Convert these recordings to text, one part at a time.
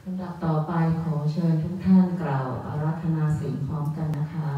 ลำดับต่อไปขอเชิญทุกท่านกล่าวอาราธนาศีลพร้อมกันนะคะ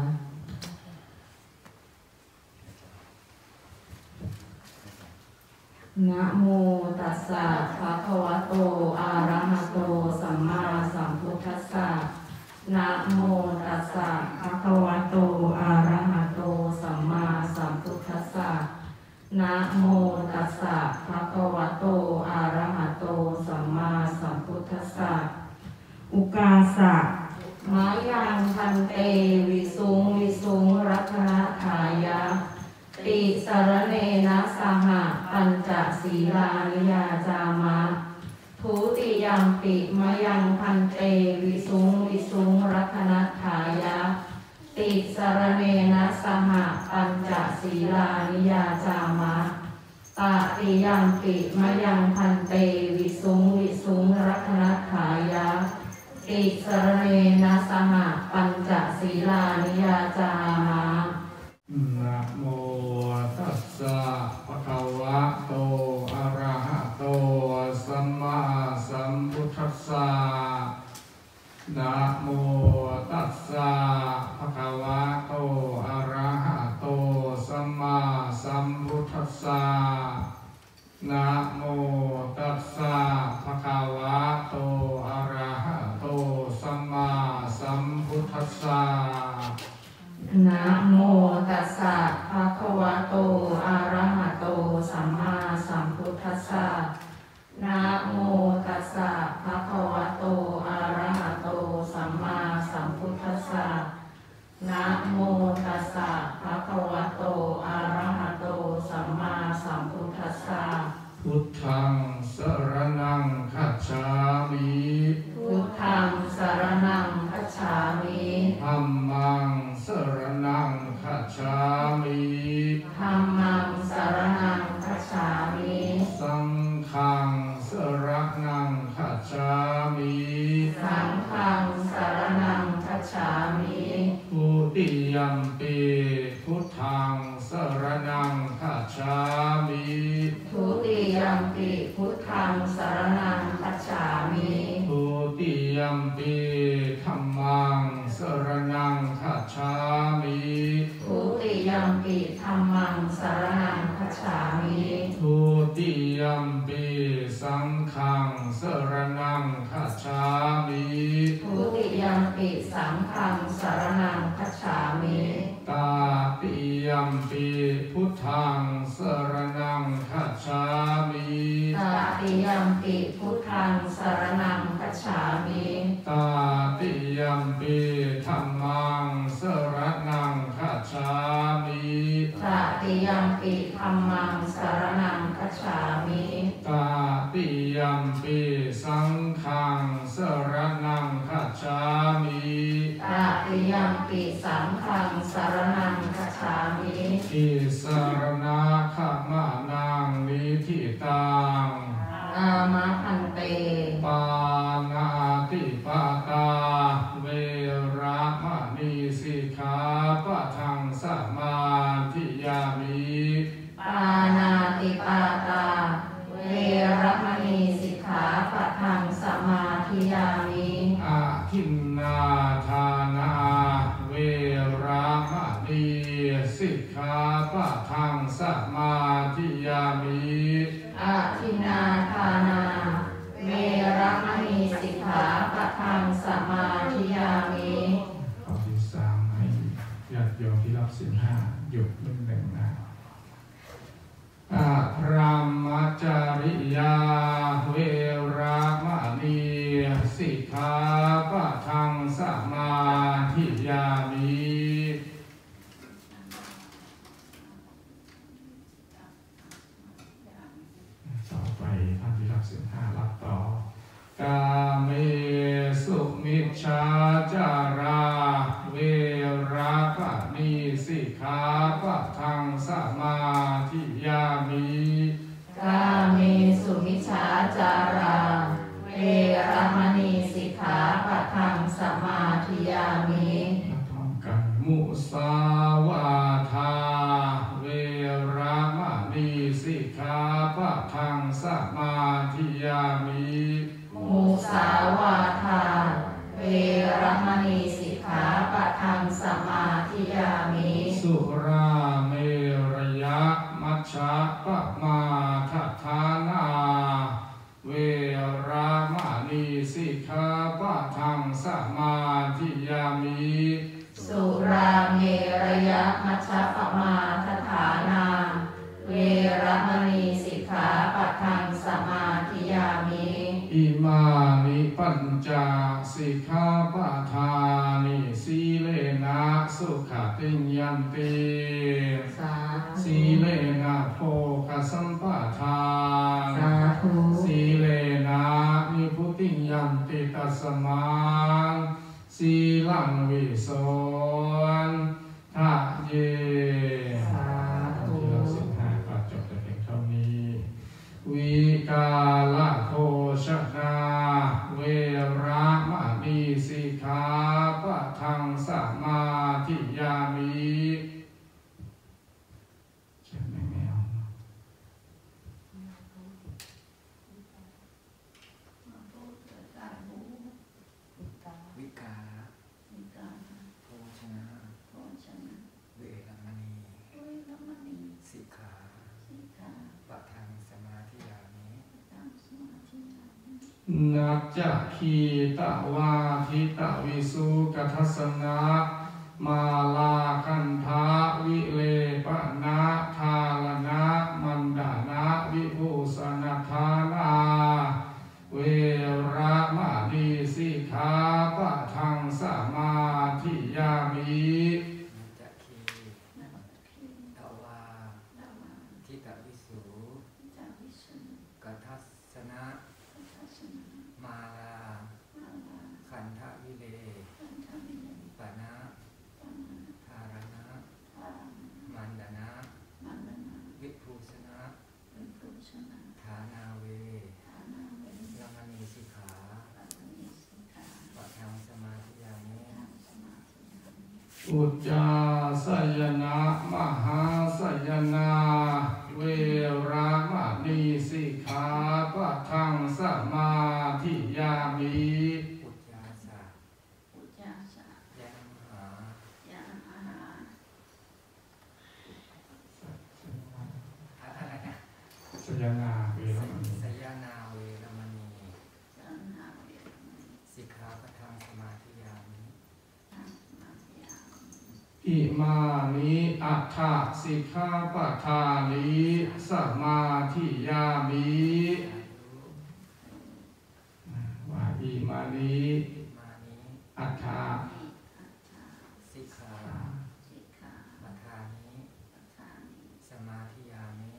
นะโมตัสสะภะคะวะโตอะระหะโตสัมมาสัมพุทธัสสะนะโมตัสสะภะคะวะโตอะระหะโตสัมมาสัมพุทธัสสะนะโมตัสสะภะคะวะโตอะระหะโตสัมมาสัมพุทธัสสะอุกาสะมายังพันเตวิสุงวิสุงรัตนทายะติสรเนนะสหปัญจศีลานิยาจามะทุติยัมปิมยังพันเตวิสุงวิสุงรัตนทายะติสรเนนะสหปัญจศีลานิยาจามะตติยัมปิมยังพันเตวิสุงวิสุงรัตนทายะติสรเนนะสหปัญจศีลานิยาจามะนะโมตัสสะภะคะวะโตอะระหะโตสัมมาสัมพุทธัสสะนะโมตัสสะภะคะวะโตอะระหะโตสัมมาสัมพุทธัสสะนะโมตัสสะภะคะวะโตอะระหะโตสัมมาสัมพุทธัสสะนะโมตัสสะภะคะวะโตอะระหะโตสัมมาสัมพุทธัสสะนะโมตัสสะภะคะวะโตอะระหะโตสัมมาสัมพุทธัสสะนะโมตัสสะภะคะวะโตอะระหะโตสัมมาสัมพุทธัสสะพุทธังสรณังคัจฉามิพุทธังสรณังคัจฉามิธัมมังสรณังคัจฉามิธัมมังสรณังคัจฉามิสังฆังสรณังคัจฉามิสังฆังสรณังคัจฉามิทุติยัมปิพุทธังสรณังคัจฉามิทุติยัมปิพุทธังสรณังคัจฉามิทุติยัมปิธัมมังสรณังคัจฉามิทุติยัมปิธัมมังสรณังคัจฉามิทุติยัมปิสังฆังสรณังคัจฉามิทุติยัมปิสังฆังสรณังคัจฉามิตาติยัมปิพุทธังสรณังคัจฉามิตาติยัมปิพุทธังสรณังคัจฉามิตาติยัมปิธัมมังสรณังคัจฉามิตาติยัมปิธัมมังสรณังคัจฉามิตาติยัมปิสังฆังสรณังคัจฉามิตาติยัมปิสังฆังสรณังคัจฉามิอิสรณะขมะนังนิธิตังอามะพันเตปานาติปาตาเวระมะนีสิกขาปะทังสมาธิยามิปานาติปาตาเวระมณีสิกขาปะทังสมาธิยามิอาทินนาทานาเวระมะนีสิกขาปะทังสมาธิยามิอาทินนาทานาเวระมณีสิกขาปะทังสมาธิยามิข้อที่3ให้ญาติโยมที่รับศีล5หยุดนิ่งๆนะอะพรหมจริยาเวระมะนีสิกขาปะทังสมาธิยามิต่อไปท่านที่รับศีล5รับต่อกาเมสุมิจฉาจาราเวระมะนีสิกขาปะทังสมาธิยามิกาเมสุมิจฉาจาราเวระมณีสิกขาปะทังสมาธิยามิพร้อมกันมุสาวาทาเวระมะนีสิกขาปะทังสมาธิยามิมุสาวาทาสุราเมรยะมัชฌะปมาทฐานาเวรามณีสิกขาปะทังสมาธิยามิสุราเมรยะมัชฌะปมาทฐานาเวรมณีสิกขาปะทังสมาธิยามิอิมานิปัญจสิกขาปะทานิสีเลนะสุขติยันติสีเลนะโภคสัมปทานสีเลนะนิพุติยันติตัสมาสีลังวิโสทะเยที่เราสิบห้าก็จบแต่เพียงเท่านี้วิกาลโภชนาเวรมณีสิกขาปะทังสมาธิยามิใช่ไหมแมววิกาโภชนะเวรมณีสิกขาปะทังสมาธิยามินัจจคีตวาทิตวิสุกัทสนะมาลาคันธาวิเลปนะทาลนะมันดานะวิภูสนัทานาเวรมณีสิกขาปะทังสมาธิยามินัจจคีตวาทิตวิสุกัทสนะมาลาคันธวิเลปนะทารณะมันดนะวิภูสนะฐานาเวรมณีสิกขาปะทังสมาธิยามิอุจจาสยนะมหาสยนาเวรมณีสิกขาปะทังสมาธิยามิอุจจาสะยะมหาอะไรนะสยนาเวรมณีสยนาเวรมณีสิกขาปะทังสมาธิยามิอิมานิอัฏฐสิกขาปะทานิสมาธิยามิว่าอิมานิอัฏฐสิกขาปะทานิสมาธิยามิ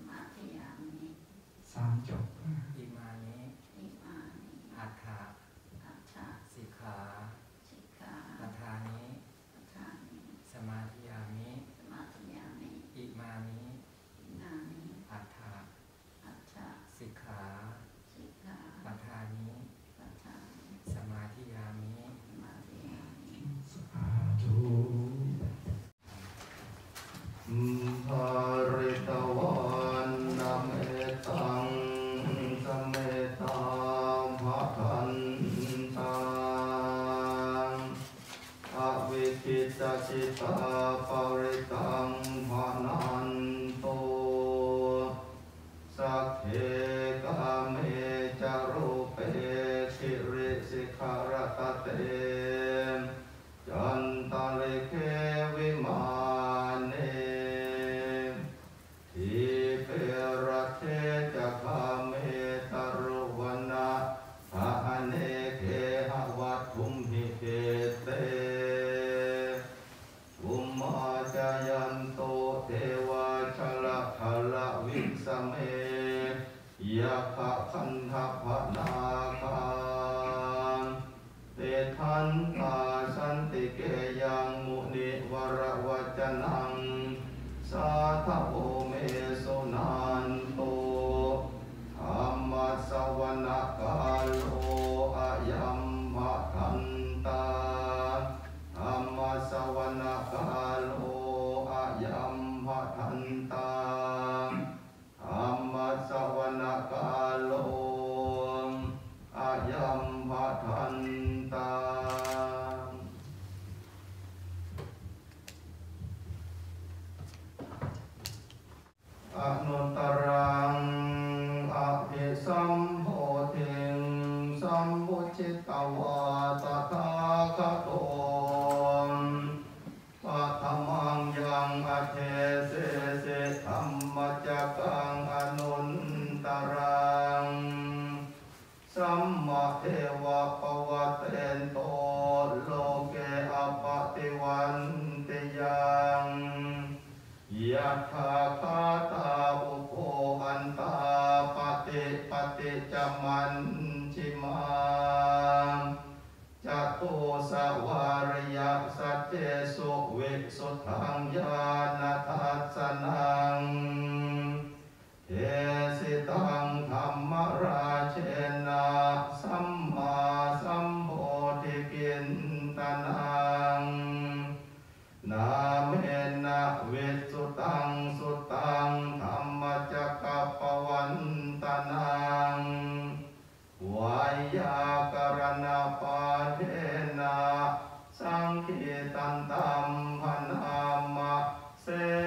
สามจบอิมานิอัฏฐสิกขาปะทานิสมาธิยามิอิมานิอัฏฐสิกขาปะทานิสมาธิยามิสาธุภาริตวันนะเมตังสเมตาภะคันตังอวิคิตจิตาปริตังภานันโตสักเขกาเมจารุเปขิริสิกขารตเตจันตาเลเควิมาเนทิเปรเทจักาเมตรุวนะภาเนเคหวัตถุมหิเกเตอุมาจายันโตเทวาชลภลวิสเมยะภะคันธภนาคาเตทันตาสันติเกยังมุนิวรวัจนังสาทโอเมสุนันโตธรรมสวนาคาโลอายัมมะทันตาธรรมสวนาคาโลอายัมมะทันตาธรรมสวนาคาโลอายัมมะทันตาสัมพุจิตวาตถาคโตปัทมังยังอเทเสเสธัมมจักขังอนุนตรังสัมมาเทวะปวัตเตนโตโลเกอปติวันติยังยะถาคาตาอุโภอันตาปฏิปฏิจจมันชิมาจัตุสวาริยสัจเจสุวิสุทธังญาณทัสสนังเทสิตังธัมมราเชนะสัมมาสัมโพธิกินตนังนาเมนะวิสุตังสุตังธัมมจักกัปปวันตนังวายากรณปาเทนะสังคีตันตัมพนามะเส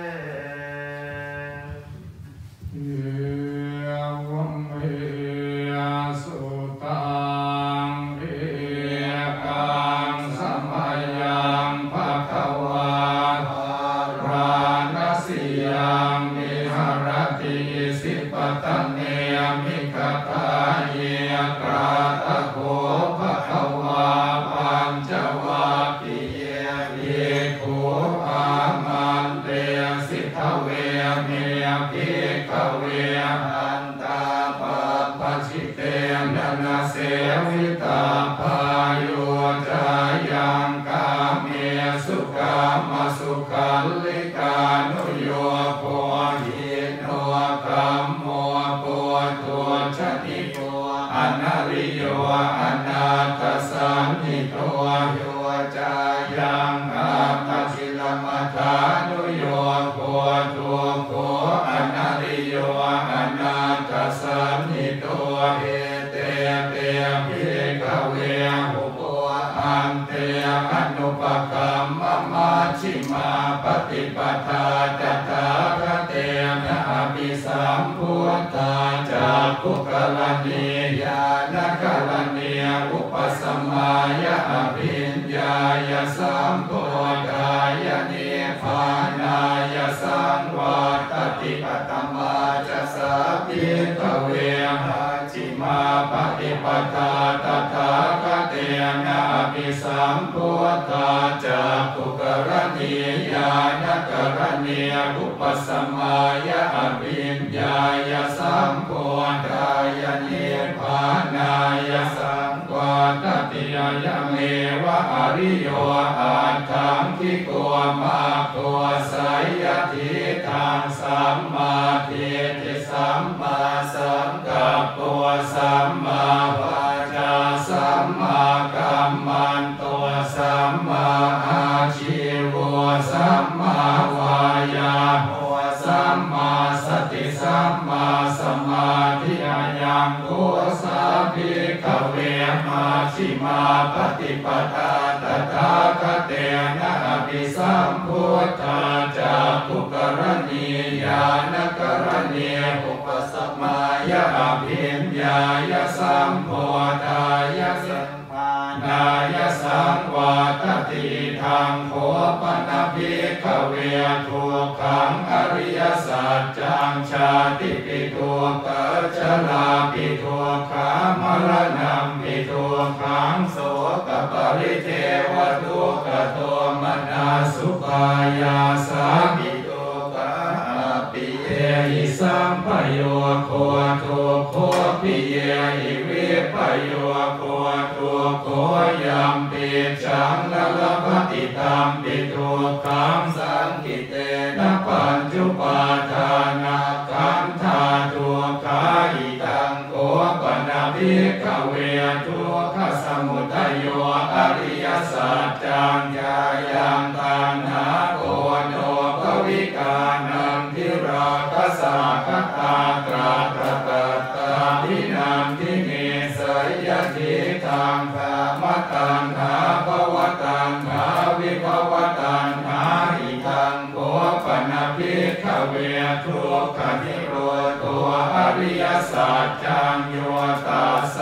วัมเหิสุตังเอกังสมัยยังภะคะวะราณสียังมิหรติสิปตเนมิกตาเยกราตโคภะคะวะปัญจวัคคีย์เยโคอามันเตสิทธเวเมภิกขเวอันตาปะปัจฉิเตนะนะเสวิตาภายุจายังกาเมสุขามสุขัลลิกานุโยโภหิโนกัมโมโพตัวชนิโกอนาริโยอนาตสันนิโตโยจายังอาปัจฉิลมัฏฐานุโยโภตัวโภอนาริโยอนาตสันนิโตเอเตเตภิกขเวหุโภอันเตอนุปกัมมะมัชฌิมาปฏิปทาตถาคเตนะอภิสัมพุทธาจากขุกลณีญาณกลณีอุปสัมมายะอภิญญายสัมโพธายะนิพพานายสังวาตติปตมาจะสัพพิทเวมัชฌิมาปฏิปทาตถาคเตนะอภิสัมพุทธาจากขุกลณีญาณกลณีอุปสัมมายะอภิญญายสัมโพธายะนิพพานายสังวาตติยะเมวะอริโยอาทังคิโกมาโกสัยยทิทางสัมมาทิฏฐิสัมมาสังกัปปะสัมมาวาจาสัมมากัมมันโตสัมมาอาชีวะสัมมาวายาโมสัมมาสติสัมมาสมาธิยังโกสัพพิกเวมัชฌิมาปฏิปทาตถาคเตนะอภิสัมพุทธาจากขุกลณีญาณกลณีอุปสัมมายะอภิญญายสัมโพธายะสัมภานายสังวาตติทางโคปนะภิกขเวทุกขังอริยสัจจังชาติปิทุกขชราปิทุกขามรณะปิทุกขังโสกปริเทวทุกขโทมนัสสุปายาสาปิทุกขปิเยหิสัมปโยโคทุกโคปิเยหิวิปโยโคทุกโคยัมปิจังละละปฏิตัมปิทุกขังสังกิเตนะปัญจุปาทานาขันธาทุกขาอิตังโกปนะภิกขเวทุกขสมุทัยโยอริยสัจจังญายังตัณหาโกโนภวิกานังทิราคะสาคตาตราตระกัตตาทินังทิเนสยทิทังกามตัณหาภวตัณหาวิภวตัณหาอิทังโกปนะภิกขเวทุกขนิโรธตัวอริยสัจจังโยตัสสาย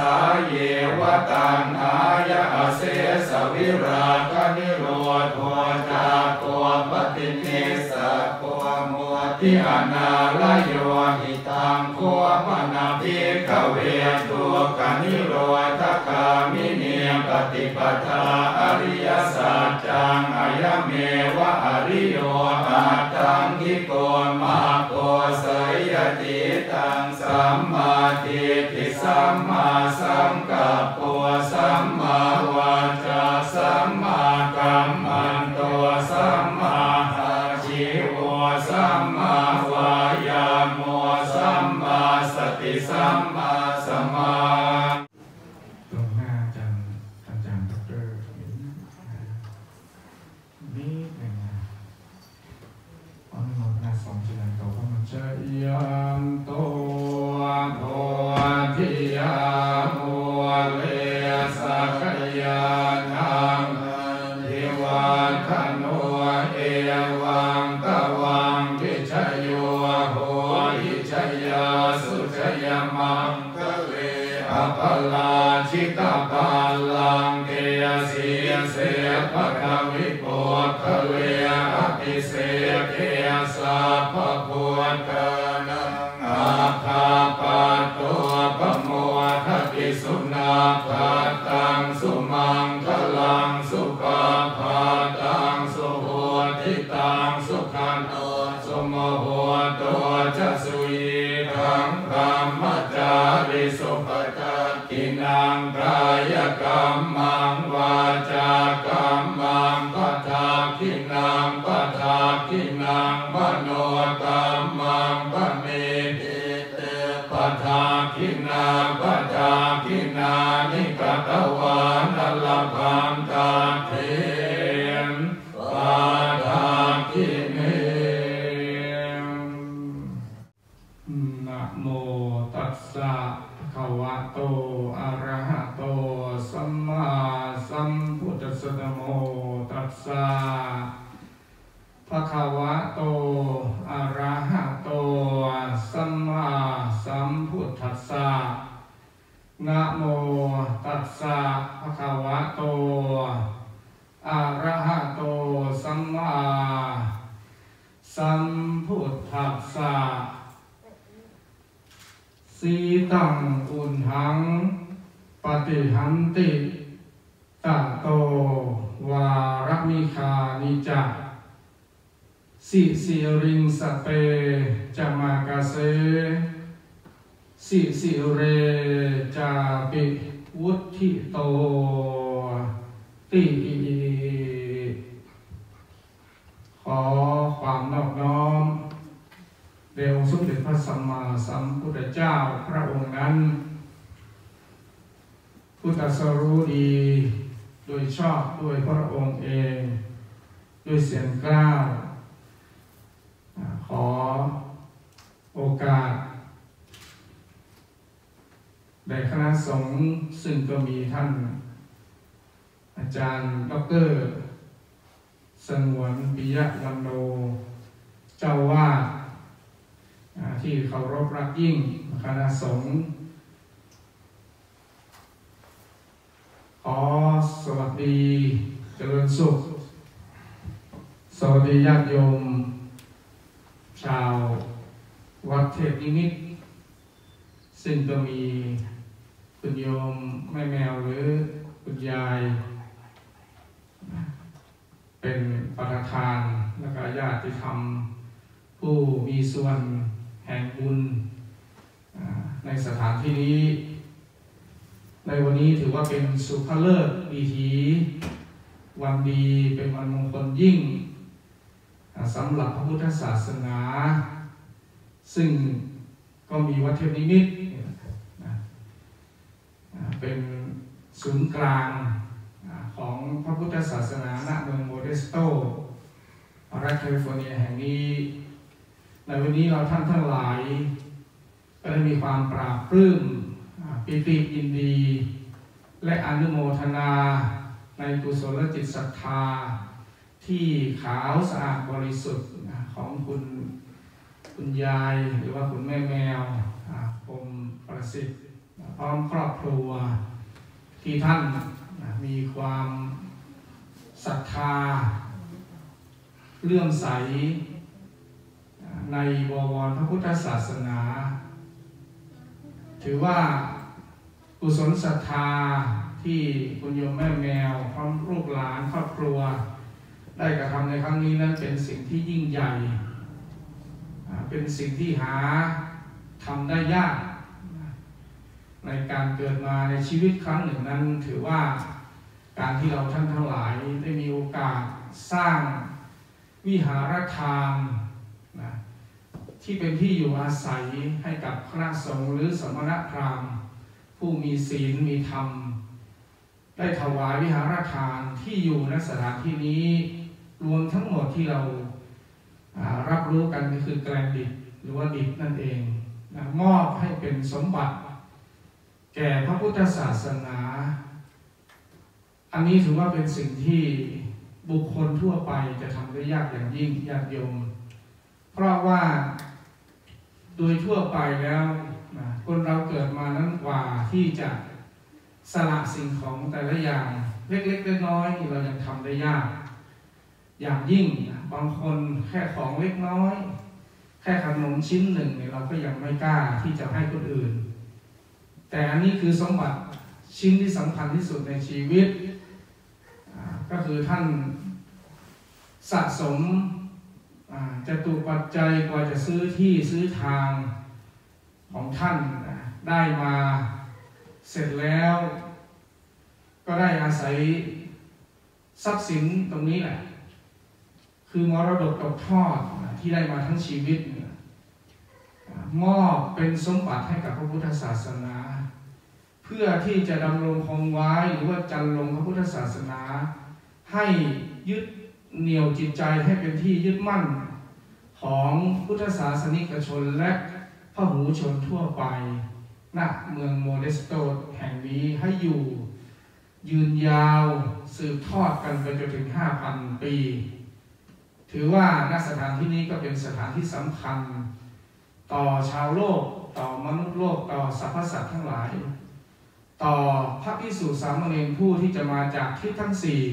เยวตันหายะเสสวิราคนิโรธโทจาโกปฏิเนสะโกมัวติอนาลโยหิตังโคปนาภิกขเวตุกนิโรธคามิเนปฏิปทาอริยสัจจังอายะเมวะอริโยอาตังคิโกมาโกสยติตังสัมมาทิฏฐิสัมมาสังกัปปะสัมมาวาจาสัมมากัมมันโตสัมมาอาชีวะสัมมาวายาโมสัมมาสติสัมมาสมาตรงหน้าอาจารย์ดร.นี่หนึ่งอนุโมทนาสองเจริญโตพระมัจจยันโตโพธิยามุเลสักยานังทิวันธโนเอวังตวังวิชโยโหหิชยาสุชยมังคะเลอภลาชิตาภาลังเกยสีเสภควิโปคะเลอภิเสเกยสัพพพุทธนังอาคาปะโตปโมทติสุนาภาตังสุมังคลังสุปาภาตังสุโหติตังสุขันโตสุโมโหโตจะสุยีทังพรหมจาริสุปทัตตินังกายกรรมังวาจากรรมังปัฏฐาคินังปัฏฐาคินังมโนกรรมังปเมติเตปัฏฐาคินาปัฏฐาคินานิกัตวานัลพันตาเทนปัฏฐาคิเนนะโมตัสสะภะคะวะโตอะระหะโตสัมมาสัมพุทธัสสะนะโมตัสสะภะคะวะโตอะระหะโตสัมมาสัมพุทธัสสะนะโมตัสสะภะคะวะโตอะระหะโตสัมมาสัมพุทธัสสะสีตังอุณหังปฏิหันติตะโตวารมิคานิจักสิสิริงสเปจามากาเสสิสิเรจาปิวุธิโตติขอความนอบน้อมแด่องค์สมเด็จพระสัมมาสัมพุทธเจ้าพระองค์นั้นผู้ตรัสรู้ดีโดยชอบด้วยพระองค์เองด้วยเสียงกล้าวขอโอกาสแด่คณะสงฆ์ซึ่งก็มีท่านอาจารย์ดร.สงวนปิยะวันโนเจ้าวาดที่เคารพรักยิ่งคณะสงฆ์ขอสวัสดีเจริญสุขสวัสดีญาติโยมชาววัดเทพนิมิตรซึ่งก็มีคุณโยมแม่แมวหรือคุณยายเป็นประธานและก็ญาติธรรมผู้มีส่วนแห่งบุญในสถานที่นี้ในวันนี้ถือว่าเป็นสุภฤกษ์ดีถีวันดีเป็นวันมงคลยิ่งสำหรับพระพุทธศาสนาซึ่งก็มีวัดเทพนิมิตรเป็นศูนย์กลางของพระพุทธศาสนาณเมืองโมเดสโตรัฐแคลิฟอร์เนียแห่งนี้ในวันนี้เราท่านทั้งหลายก็ได้มีความปราบปลื้มปิติยินดีและอนุโมทนาในกุศลจิตศรัทธาที่ขาวสะอาดบริสุทธิ์ของคุณยายหรือว่าคุณแม่แมวพรหมประสิทธิ์พร้อมครอบครัวที่ท่านมีความศรัทธาเลื่อมใสในบวรพระพุทธศาสนาถือว่ากุศลศรัทธาที่คุณโยมแม่แมวพร้อมลูกหลานครอบครัวได้กระทำในครั้งนี้นั้นเป็นสิ่งที่ยิ่งใหญ่เป็นสิ่งที่หาทำได้ยากในการเกิดมาในชีวิตครั้งหนึ่งนั้นถือว่าการที่เราท่านทั้งหลายได้มีโอกาสสร้างวิหารทานนะที่เป็นที่อยู่อาศัยให้กับคณะสงฆ์หรือสมณพราหมณ์ผู้มีศีลมีธรรมได้ถวายวิหารทานที่อยู่ณสถานที่นี้รวมทั้งหมดที่เรารับรู้กันก็คือแกลงดิบหรือว่าดิบนั่นเองนะมอบให้เป็นสมบัติแก่พระพุทธศาสนาอันนี้ถือว่าเป็นสิ่งที่บุคคลทั่วไปจะทำได้ยากอย่างยิ่งญาติโยมเพราะว่าโดยทั่วไปแล้วคนเราเกิดมานั้นกว่าที่จะสละสิ่งของแต่ละอย่างเล็กๆน้อยๆเรายังทำได้ยากอย่างยิ่งบางคนแค่ของเล็กน้อยแค่ขนมชิ้นหนึ่งเนี่ยเราก็ยังไม่กล้าที่จะให้คนอื่นแต่อันนี้คือสมบัติชิ้นที่สำคัญที่สุดในชีวิตก็คือท่านสะสมจตุปัจจัยกว่าจะซื้อที่ซื้อทางของท่านได้มาเสร็จแล้วก็ได้อาศัยทรัพย์สินตรงนี้แหละคือมรดกตกทอดที่ได้มาทั้งชีวิตมอบเป็นสมบัติให้กับพระพุทธศาสนาเพื่อที่จะดำรงคงไว้หรือว่าจันลงพระพุทธศาสนาให้ยึดเหนี่ยวจิตใจให้เป็นที่ยึดมั่นของพุทธศาสนิกชนและพหูชนทั่วไปณเมืองโมเดสโตแห่งนี้ให้อยู่ยืนยาวสืบทอดกันไปจนถึง 5,000 ปีถือว่าณสถานที่นี้ก็เป็นสถานที่สำคัญต่อชาวโลกต่อมนุษย์โลกต่อสรรพสัตว์ทั้งหลายต่อพระภิกษุสามเณรผู้ที่จะมาจากทิศทั้ง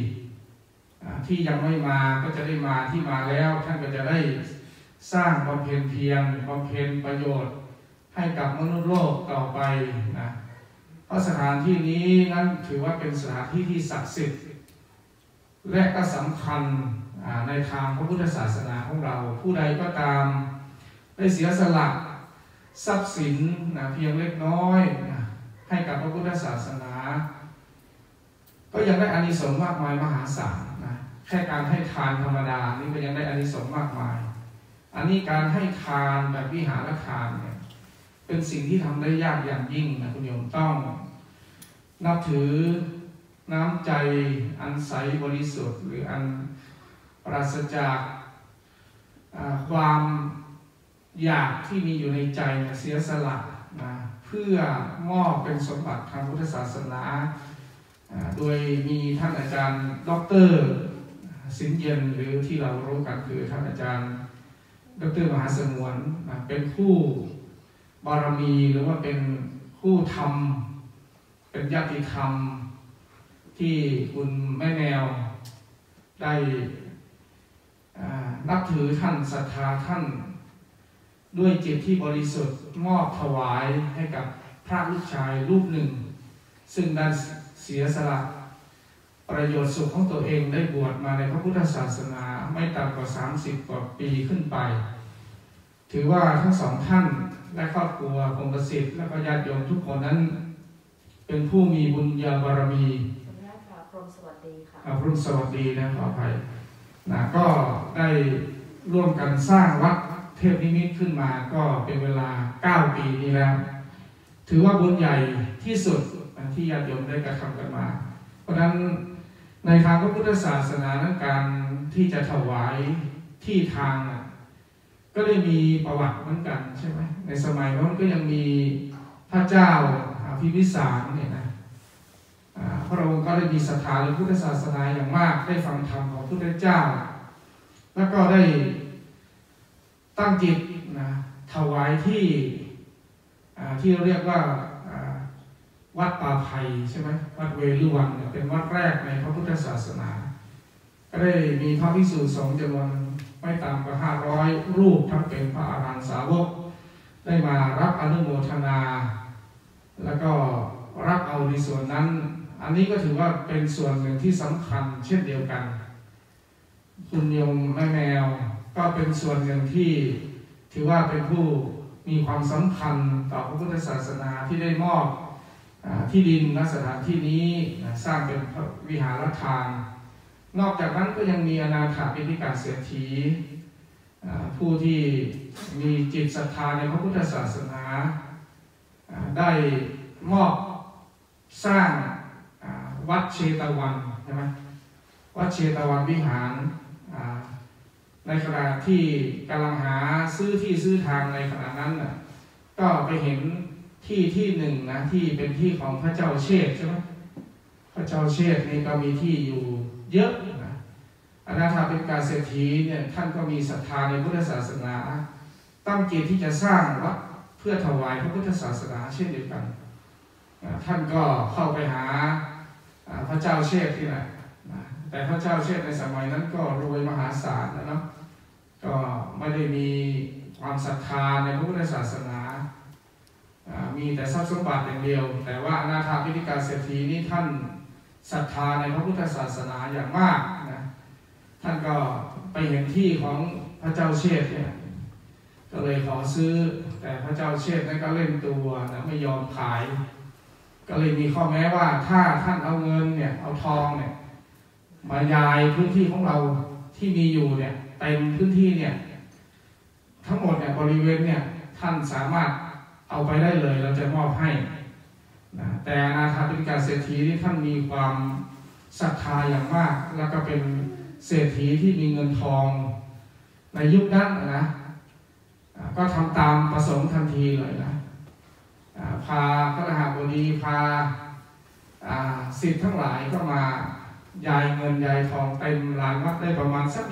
4ที่ยังไม่มาก็จะได้มาที่มาแล้วท่านก็จะได้สร้างบำเพ็ญเพียรบำเพ็ญประโยชน์ให้กับมนุษย์โลกต่อไปนะเพราะสถานที่นี้นั้นถือว่าเป็นสถานที่ที่ศักดิ์สิทธิ์และก็สำคัญในทางพระพุทธศาสนาของเราผู้ใดก็ตามได้เสียสละทรัพย์สินเพียงเล็กน้อยให้กับพระพุทธศาสนาก็ยังได้อานิสงส์มากมายมหาศาลนะแค่การให้ทานธรรมดานี่ก็ยังได้อานิสงส์มากมายอันนี้การให้ทานแบบวิหารทานเนี่ยเป็นสิ่งที่ทำได้ยากอย่างยิ่งนะคุณโยมต้องนับถือน้ำใจอันใสบริสุทธิ์หรืออันปราศจากความอยากที่มีอยู่ในใจเสียสละนะเพื่อมอบเป็นสมบัติทางพุทธศาสนาโดยมีท่านอาจารย์ดร.สินเย็นหรือที่เรารู้กันคือท่านอาจารย์ดร.มหาสงวนเป็นคู่บารมีหรือว่าเป็นคู่ธรรมเป็นญาติธรรมที่คุณแม่แนวได้นับถือท่านศรัทธาท่านด้วยจิตที่บริสุทธิ์มอบถวายให้กับพระลูกชายรูปหนึ่งซึ่งได้เสียสละประโยชน์สุขของตัวเองได้บวชมาในพระพุทธศาสนาไม่ต่ำกว่า30 กว่าปีขึ้นไปถือว่าทั้งสองท่านและครอบครัวคงประสิทธิ์และก็ญาติโยมทุกคนนั้นเป็นผู้มีบุญญาบารมีพรหมสวัสดีค่ะพรหมสวัสดีนะขออภัยก็ได้ร่วมกันสร้างวัดเทพนิมิตขึ้นมาก็เป็นเวลา9 ปีนี้แล้วถือว่าบุญใหญ่ที่สุดที่ญาติโยมได้กระทำกันมาเพราะฉะนั้นในทางพระพุทธศาสนานั้นการที่จะถวายที่ทางก็ได้มีประวัติเหมือนกันใช่ไหมในสมัยนั้นก็ยังมีพระเจ้าพิมพิสารเนี่ยนะพระองค์ก็ได้มีศรัทธาในพุทธศาสนาอย่างมากได้ฟังธรรมของพระพุทธเจ้าแล้วก็ได้ตั้งจิตถวายที่เราเรียกว่าวัดป่าไผ่ใช่ไหมวัดเวฬุวันเป็นวัดแรกในพระพุทธศาสนาก็ได้มีพระภิกษุสงฆ์จำนวนไม่ต่ำกว่า500 รูปทั้งเป็นพระอรหันตสาวกได้มารับอนุโมทนาแล้วก็รับเอาในส่วนนั้นอันนี้ก็ถือว่าเป็นส่วนหนึ่งที่สำคัญเช่นเดียวกันคุณโยมแม่แมวก็เป็นส่วนหนึ่งที่ถือว่าเป็นผู้มีความสำคัญต่อพระพุทธศาสนาที่ได้มอบที่ดินณสถานที่นี้สร้างเป็นวิหารทานนอกจากนั้นก็ยังมีอนาถบิณฑิกาเศรษฐีผู้ที่มีจิตศรัทธาในพระพุทธศาสนาได้มอบสร้างวัดเชตวันใช่ไหมวัดเชตวันวิหารในขณะที่กำลังหาซื้อที่ซื้อทางในขณะนั้นก็ไปเห็นที่หนึ่งนะที่เป็นที่ของพระเจ้าเชษใช่ไหมพระเจ้าเชษนี่ก็มีที่อยู่เยอะนะอนาถบิณฑิกาเศรษฐีเนี่ยท่านก็มีศรัทธาในพุทธศาสนาตั้งจิตที่จะสร้างวัดเพื่อถวายพระพุทธศาสนาเช่นเดียวกันท่านก็เข้าไปหาพระเจ้าเชษที่นั่นแต่พระเจ้าเชษในสมัยนั้นก็รวยมหาศาลนะเนาะก็ไม่ได้มีความศรัทธาในพระพุทธศาสนามีแต่ทรัพย์สมบัติอย่างเดียวแต่ว่าอนาถบิณฑิกาเศรษฐีนี่ท่านศรัทธาในพระพุทธศาสนาอย่างมากนะท่านก็ไปเห็นที่ของพระเจ้าเชษเนี่ยก็เลยขอซื้อแต่พระเจ้าเชษนั้นก็เล่นตัวนะไม่ยอมขายก็เลยมีข้อแม้ว่าถ้าท่านเอาเงินเนี่ยเอาทองเนี่ยมายายพื้นที่ของเราที่มีอยู่เนี่ยเต็มพื้นที่เนี่ยทั้งหมดเนี่ยบริเวณเนี่ยท่านสามารถเอาไปได้เลยเราจะมอบให้นะแต่อนาถบิณฑิกาเศรษฐีที่ท่านมีความศรัทธาอย่างมากแล้วก็เป็นเศรษฐีที่มีเงินทองในยุคนั้นนะก็ทำตามประสงค์ทันทีเลยนะพาพระมหาบดีพาศิษย์ทั้งหลายก็มายายเงินยายทองเต็มลานวัดได้ประมาณสัก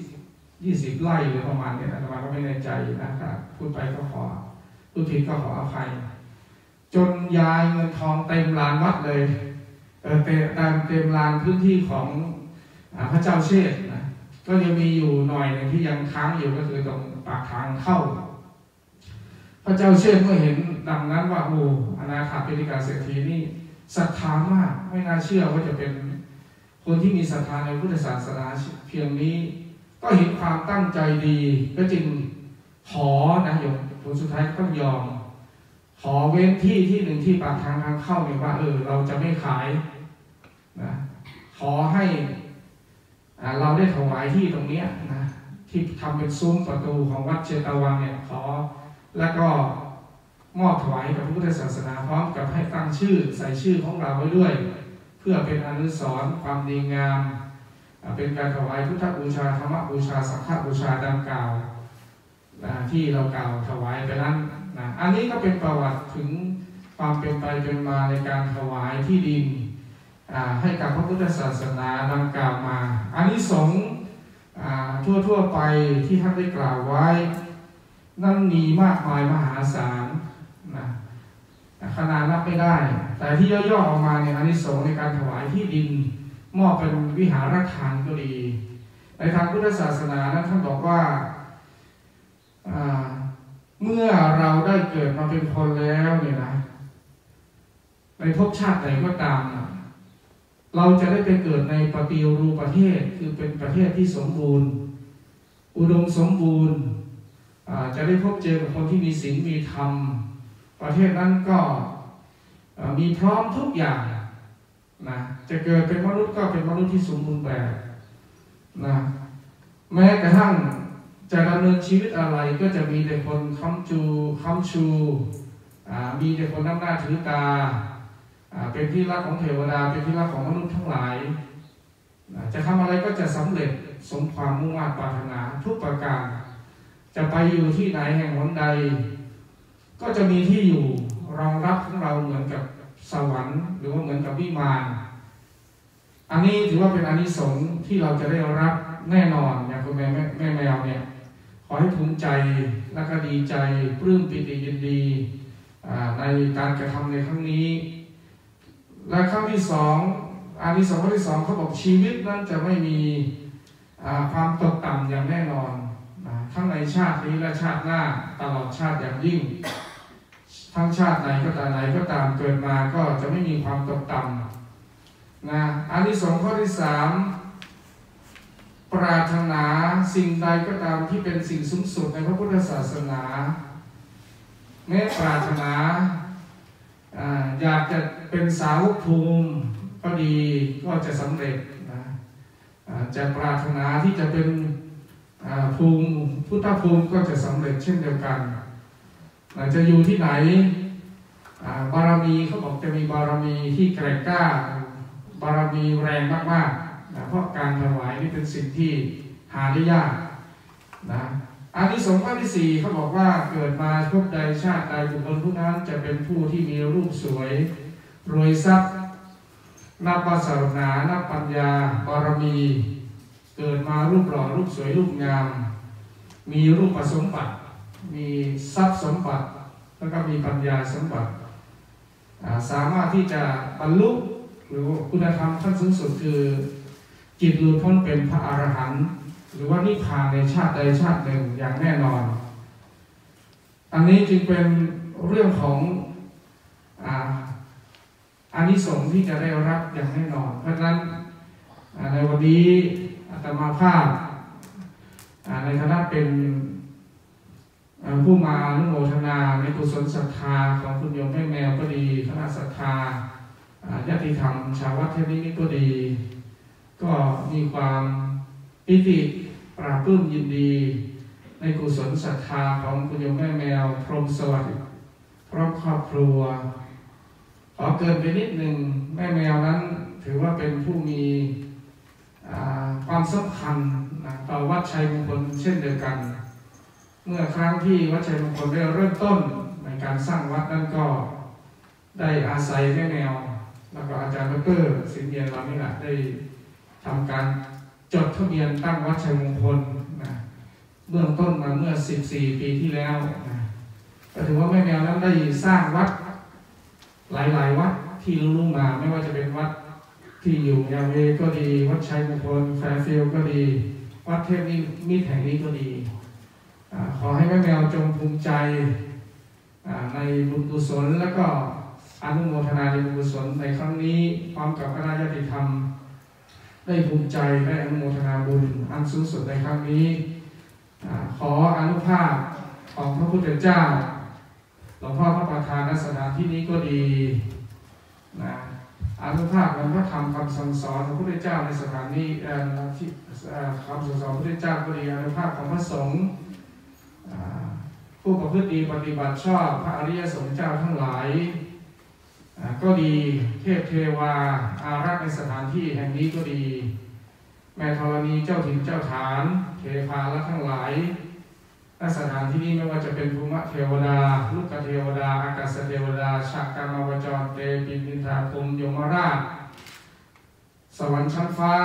20 ไร่หรือประมาณนี้อาตมาก็ไม่แน่ใจนะครับพูดไปก็ขอพูดผิดก็ขออภัยจนยายเงินทองเต็มลานวัดเลยเต็มลานพื้นที่ของพระเจ้าเชษนะก็ยังมีอยู่หน่อยนึงที่ยังค้างอยู่ก็คือตรงปากทางเข้าพระเจ้าเชษเมื่อเห็นดังนั้นว่าโอ้อนาถบิณฑิกาเศรษฐีนี่ศรัทธามากไม่น่าเชื่อว่าจะเป็นคนที่มีศรัทธาในพุทธศาสนาเพียงนี้ก็เห็นความตั้งใจดีก็จึงขอนะโยมผลสุดท้ายต้องยอมขอเว้นที่หนึ่งที่ปากทางเข้าเนี่ยว่าเราจะไม่ขายนะขอให้เราได้ถวายที่ตรงนี้นะที่ทำเป็นซุ้มประตูของวัดเชตวันเนี่ยขอแล้วก็มอบถวายกับพระพุทธศาสนาพร้อมกับให้ตั้งชื่อใส่ชื่อของเราไว้ด้วยเพื่อเป็นอนุสรณ์ความดีงามเป็นการถวายพุทธบูชาธรรมบูชาสังฆบูชาดังกล่าวที่เรากล่าวถวายไปนั้นนะอันนี้ก็เป็นประวัติถึงความเป็นไปเป็นมาในการถวายที่ดินให้กับพระพุทธศาสนาดังกล่าวมาอานิสงส์ทั่วไปที่ท่านได้กล่าวไว้นั่นมีมากมายมหาศาลนะขนาดนับไม่ได้แต่ที่ย่อๆออกมาเนี่ยอานิสงส์ในการถวายที่ดินมอบเป็นวิหารทานก็ดีในทางพุทธศาสนานั้นท่านบอกว่าเมื่อเราได้เกิดมาเป็นคนแล้วเนี่ยนะในภพชาติไหนก็ตามเราจะได้ไปเกิดในปฏิรูปประเทศคือเป็นประเทศที่สมบูรณ์อุดมสมบูรณ์จะได้พบเจอกับคนที่มีศีลมีธรรมประเทศนั้นก็มีพร้อมทุกอย่างนะจะเกิดเป็นมนุษย์ก็เป็นมนุษย์ที่สมบูรณ์แบบนะแม้กระทั่งจะดำเนินชีวิตอะไรก็จะมีแต่คนค้ำชูมีแต่คนนับหน้าถือตาเป็นที่รักของเทวดาเป็นที่รักของมนุษย์ทั้งหลายจะทำอะไรก็จะสำเร็จสมความมุ่งมั่นปรารถนาทุกประการจะไปอยู่ที่ไหนแห่งหนใดก็จะมีที่อยู่รองรับของเราเหมือนกับสวรรค์หรือว่าเหมือนกับวิมานอันนี้ถือว่าเป็นอานิสงส์ที่เราจะได้รับแน่นอนอย่างคุณแม่แมวเนี่ยขอให้ภูมิใจและก็ดีใจปลื้มปิติยินดีในการกระทำในครั้งนี้และขั้นที่สองอานิสงส์ข้อที่สองเขาบอกชีวิตนั้นจะไม่มีความตกต่ำอย่างแน่นอนทั้งในชาตินี้และชาติหน้าตลอดชาติอย่างยิ่งทั้งชาติไหนก็ตามเกิดมาก็จะไม่มีความตกต่ำนะอานิสงส์ข้อที่สามปรารถนาสิ่งใดก็ตามที่เป็นสิ่งสูงสุดในพระพุทธศาสนาแม้ปรารถนาอยากจะเป็นสาวกภูมิก็ดีก็จะสำเร็จนะจะปรารถนาที่จะเป็นภูมิพุทธภูมิก็จะสำเร็จเช่นเดียวกันจะอยู่ที่ไหนบารมีเขาบอกจะมีบารมีที่แกร่งกล้าบารมีแรงมากๆเพราะการถวายนี่เป็นสิ่งที่หาได้ยากนะอานิสงส์ข้อที่สี่เขาบอกว่าเกิดมาพบใดชาติใดบุคคลผู้นั้นจะเป็นผู้ที่มีรูปสวยรวยทรัพย์นับวาสนานับปัญญาบารมีเกิดมารูปหล่อรูปสวยรูปงามมีรูปสมบัติมีทรัพย์สมบัติแล้วก็มีปัญญาสมบัติสามารถที่จะบรรลุหรือคุณธรรมขั้นสูงสุดคือจิตหลุดพ้นเป็นพระอรหันต์หรือว่านิพพานในชาติใดชาติหนึ่งอย่างแน่นอนอันนี้จึงเป็นเรื่องของอานิสงส์ที่จะได้รับอย่างแน่นอนเพราะฉะนั้นในวันนี้อาตมาภาพในคณะเป็นผู้มาอนุโมทนาในกุศลศรัทธาของคุณโยมแม่แมวก็ดีคณะศรัทธาญาติธรรมชาววัดเทพนิมิตรก็ดีก็มีความปิติปราบปลื้มยินดีในกุศลศรัทธาของคุณโยมแม่แมวพรหมสวัสดิ์พร้อมครอบครัวขอเกินไปนิดหนึ่งแม่แมวนั้นถือว่าเป็นผู้มีความสำคัญต่อวัดชัยมงคลเช่นเดียวกันเมื่อครั้งที่วัดชัยมงคลได้เริ่มต้นในการสร้างวัดนั้นก็ได้อาศัยแม่แมวแล้วก็อาจารย์ดร.สิงห์เยียนเรานี่แหละได้ทำการจดทะเบียนตั้งวัดชัยมงคลนะเบื้องต้นมาเมื่อ14 ปีที่แล้วนะก็ถือว่าแม่แมวนั้นได้สร้างวัดหลายวัดที่รู้มาไม่ว่าจะเป็นวัดที่อยู่ยาเวก็ดีวัดชัยมงคลแฟร์ฟิลด์ก็ดีวัดเทพนิมิตรแห่งนี้ก็ดีขอให้แม่แมวจงภูมิใจในบุญกุศลและก็อนุโมทนาในบุญกุศลในครั้งนี้พร้อมกับคณะญาติธรรมได้ภูมิใจได้อนุโมทนาบุญอันสูงสุดในครั้งนี้ขออนุภาพของพระพุทธเจ้าหลวงพ่อพระประธานณสถานที่นี้ก็ดีนะอนุภาพของพระธรรมคำสั่งสอนของพระพุทธเจ้าในสถานนี้ที่คำสั่งสอนพระพุทธเจ้าก็ดีอนุภาพของพระสงฆ์ผู้ประพฤติดีปฏิบัติชอบพระอริยสงฆ์เจ้าทั้งหลายก็ดีเทพเทวาอารักษ์ในสถานที่แห่งนี้ก็ดีแม่ธรณีเจ้าถิ่นเจ้าฐานเทพาและทั้งหลายณสถานที่นี้ไม่ว่าจะเป็นภูมิเทวดาลูกเทวดาอากาศเทวดาชากามาวจรเตปินินทาพรหมยมราชสวรรค์ชั้นฟ้า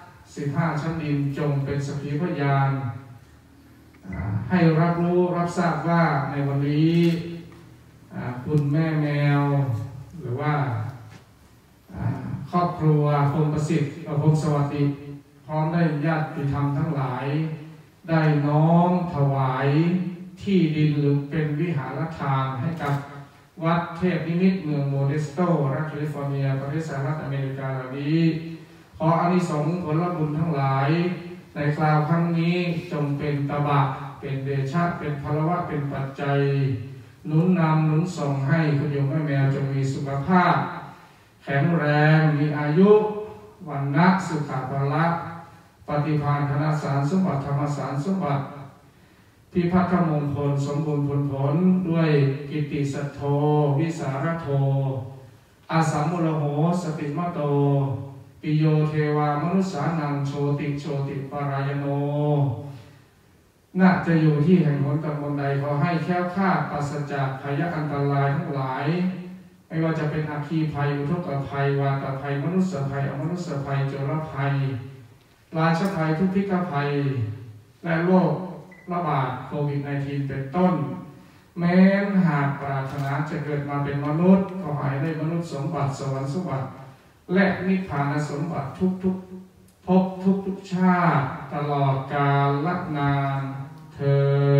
15 ชั้นดินจงเป็นสักขีพยานให้รับรู้รับทราบว่าในวันนี้คุณแม่แมวหรือว่าครอบครัวพรหมประสิทธิ์พรหมสวัสดิพร้อมได้ญาติธรรมทั้งหลายได้น้อมถวายที่ดินหรือเป็นวิหารทานให้กับวัดเทพนิมิตรเมืองโมเดสโตรัฐแคลิฟอร์เนียประเทศสหรัฐอเมริกาเหล่านี้ขออานิสงส์ผลบุญทั้งหลายในคราวครั้งนี้จงเป็นตบะเป็นเดชะเป็นพลวะเป็นปัจจัยหนุนนำหนุนส่งให้คุณโยมแม่แมวจงมีสุขภาพแข็งแรงมีอายุวันนะสุขภาละปฏิภาณธนสารสมบัติธรรมสารสมบัติพิพัฒนมงคลสมบูรณ์ผลด้วยกิตติสัทโธวิสารโธอาสัมมุลโหสติมโตปิโยเทวามนุสานังโชติปารายโนน่าจะอยู่ที่แห่งหนตำบลใดขอให้แค้วคลาดปราศจากภัยอันตรายทั้งหลายไม่ว่าจะเป็นอัคคีภัยอุทกภัยวาตภัยมนุษยภัยอมนุษยภัยโจรภัยราชภัยทุพพิกภัยและโรคระบาดโควิด -19 เป็นต้นแม้หากปรารถนาจะเกิดมาเป็นมนุษย์ขอให้ได้มนุษย์สมบัติสวรรค์สมบัติและนิพพานสมบัติทุกภพทุกชาติตลอดกาลละนานเธ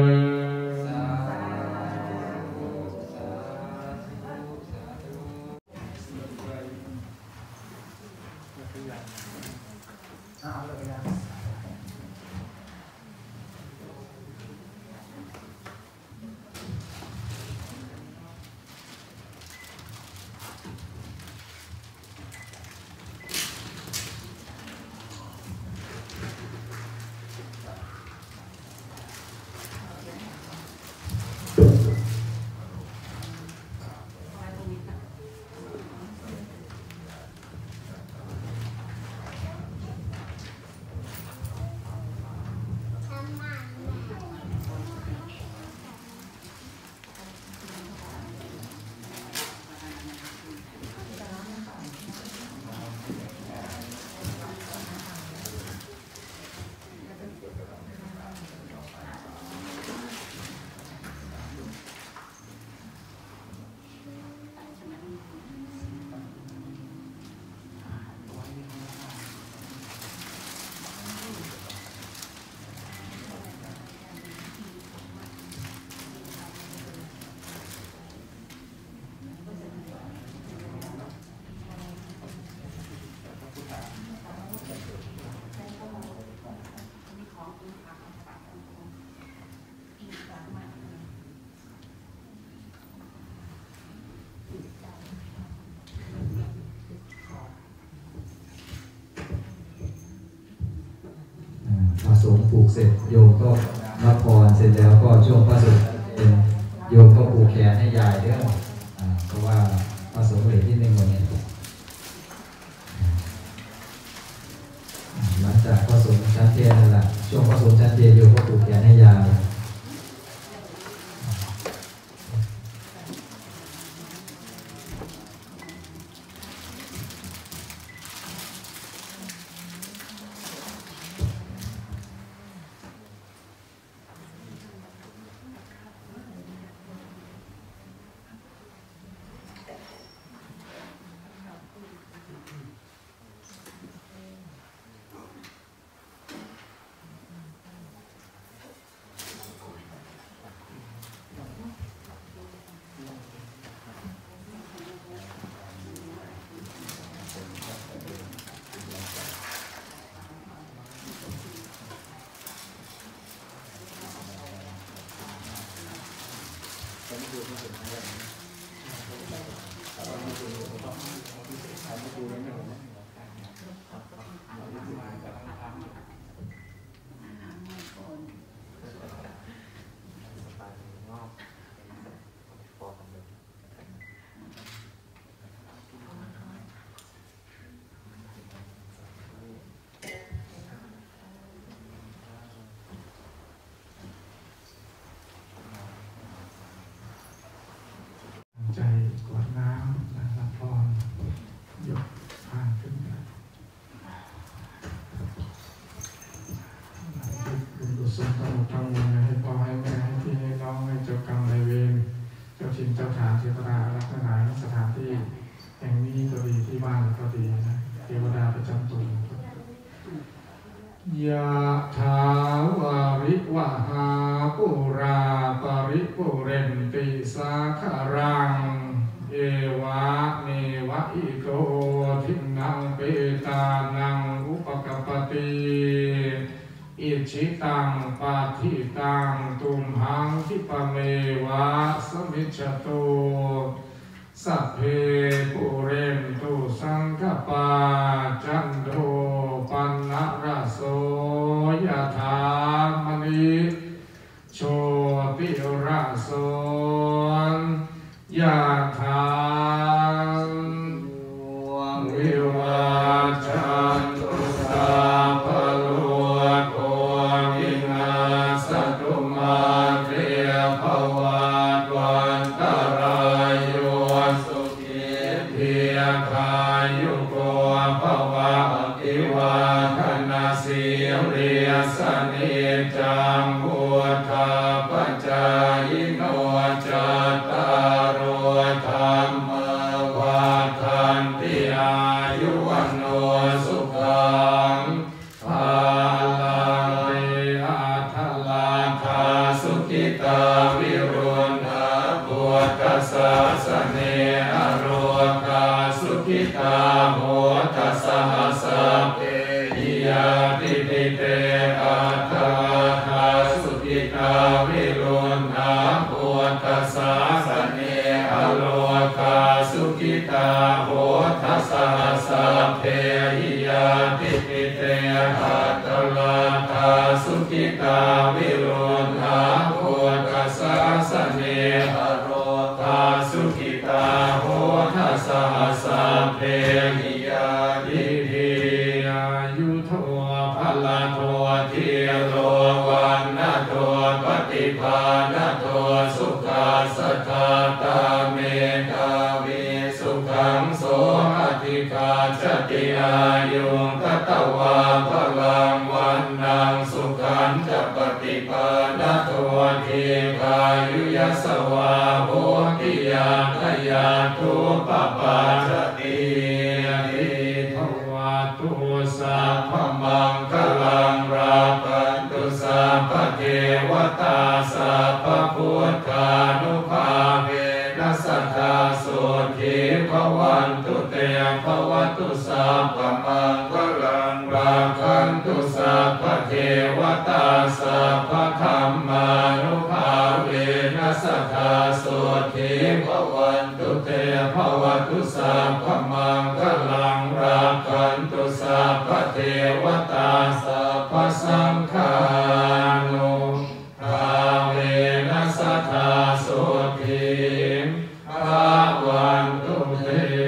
พระสงฆ์ผูกเสร็จโยมก็รับพรเสร็จแล้วก็ช่วงพระสงฆ์เป็นโยมก็ผูกแขนให้ยายเด้อเพราะว่าพระสงฆ์เหลือที่หนึ่งวันนี้หลังจากพระสงฆ์ชั้นเทียนนั่นแหละช่วงพระสงฆ์ชั้นเทียนโยมก็ผูกแขนให้ยายใจกวดน้ำรับพรยกผ่านขึ้นบุญกุศลทั้งหมดทั้งมวลให้พ่อให้แม่ให้พี่ให้น้องให้เจ้ากรรมนายเวรเจ้าถิ่นเจ้าฐานเทวดารักษาสถานที่แห่งนี้ก็ดีที่บ้านก็ดีนะเทวดาประจำตัวยะถาวาริวหาปุราปริปุเรนติสาคารังเอวะเมวะอิโตทินังเปตานังอุปกปติอิชิตังปาทิตังตุมหังคิปะเมวะสมิจฉโตสัพเพปุเรนตุสังคปาจันโทปันนะระโสยถามณิโชติระโสยถาวิวัชชันตุสัพพะโลกโควินาศตุมาเตภวัตวันตรายโยสุขีทีคายุโกภวะอภิวาทนาสิริสนิจังพุทธปัจจายโนจาโนสุขังภาลังเตอัทลาคาสุขิตาวิรุณหาปุตตสาสเนอโรคาสุขิตาโหทัสสะสัพเพหิยาติปิเตอัทลาคาสุขิตาวิรุณหาปุตตสาสเนอโรคาสุขิตาโหทัสสะสัพเพหิยาติปิเตอัทลาคาสุขิตาวิรุณหาปุตตสาสเนอโรคาสุขิตาโหทัสสะสัพเพหิยาติปิอายุโทภลโททิโรวันนะโทปฏิภาณโทสุขาสัทธาตาเมกาวิสุขังโสอธิกาจติอายุงตตวาพลังวันนังสุขันจะปฏิภาณโททิกายุยสวาโหติยาขยาทุปปาจติทวาตุสัพพมังคลังราปันตุสัพพเทวตาสัพพพุทธานุภาเวนัสสทธาสุขีภวันตุเตภวตุสัพพมังคลังราคันตุสัพพเทวตาสัพพธัมมานุภาเวนัสสทธาสุขีภวันตุเตภวตุสัพพมังคลังราคันตุสัพพเทวตาสัพพสังฆานุภาเวนัสสทธาสุขีภวันตุเต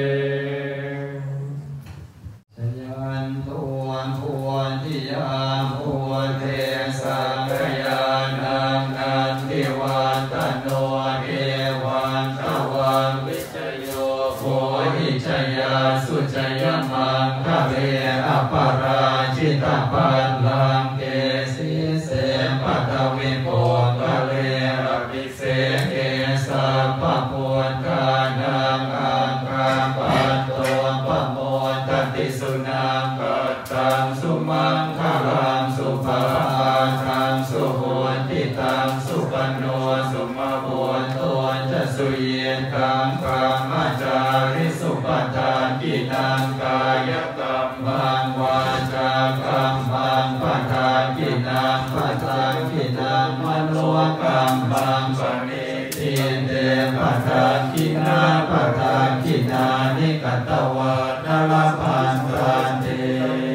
ชยันตุวันภวนทิยามภวนเทสังขยานังนันทิวันตโนเอวันตวันวิจโยโหหิจยาสุจยมังคะเลอปาราชิตาปัลลังเกสีเสปัตวิโปคะเลอภิเสเกสัพพะปุญญานังอังคังปันโตปะโมทันติสุนังกัตตังสุมังคลังสุภาทังสุโหติตังสุปโนสุมาโหตุจะสุเยตังกามาจาริสุปทานกินังกายกรรมังวาจากรรมังปทานกินังปทานกินังมโนกรรมังปณิทิเตปทานกินาปทานกินานิกัตตวานลพันตันเต